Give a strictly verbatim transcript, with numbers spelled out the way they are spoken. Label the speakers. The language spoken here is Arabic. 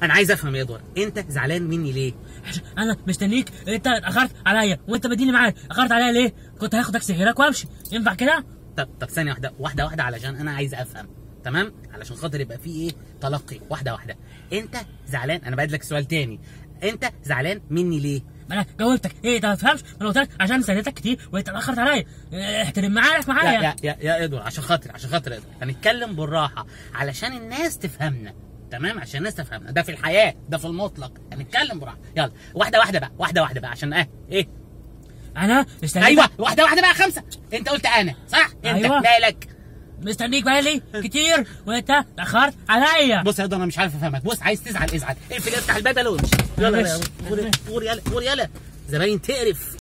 Speaker 1: انا عايز افهم يا ادوار، انت زعلان مني ليه؟
Speaker 2: انا مستنيك، انت اتاخرت عليا وانت بديني معاك، اتاخرت عليا ليه؟ كنت هاخد تاكسي غيرك وامشي، ينفع كده؟
Speaker 1: طب طب ثانيه واحده واحده واحده علشان انا عايز افهم، تمام؟ علشان خاطر يبقى في ايه تلقي، واحده واحده. انت زعلان، انا بعيد لك سؤال تاني، انت زعلان مني ليه؟
Speaker 2: ما انا جاوبتك، ايه انت ما تفهمش؟ انا قلت لك عشان سالتك كتير وانت اتاخرت عليا، احترم معاك معايا.
Speaker 1: يا يا يا, يا ادوار، عشان خاطر عشان خاطر ادوار هنتكلم بالراحه علشان الناس تفهمنا، تمام؟ عشان الناس تفهمنا، ده في الحياه، ده في المطلق، هنتكلم براحه. يلا واحده واحده بقى، واحده واحده بقى، عشان اه ايه؟
Speaker 2: انا مستنيك.
Speaker 1: ايوه واحده واحده بقى. خمسه، انت قلت انا صح؟ انت
Speaker 2: أيوة.
Speaker 1: مالك؟
Speaker 2: مستنيك بقالي كتير وانت اتاخرت عليا.
Speaker 1: بص يا ادوار انا مش عارف افهمك، بص عايز تزعل ازعل، اقفل افتح الباب يلا وامشي. يلا يلا، قول يلا قول يلا، زباين تقرف.